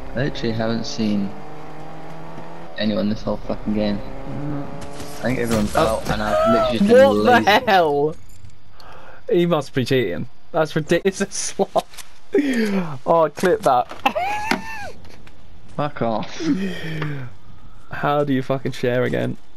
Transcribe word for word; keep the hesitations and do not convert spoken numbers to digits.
I literally haven't seen anyone this whole fucking game. I think everyone's Oh. out, and I've literally just been What lazy. the hell? He must be cheating. That's ridiculous. Oh, clip that. Fuck off. How do you fucking share again?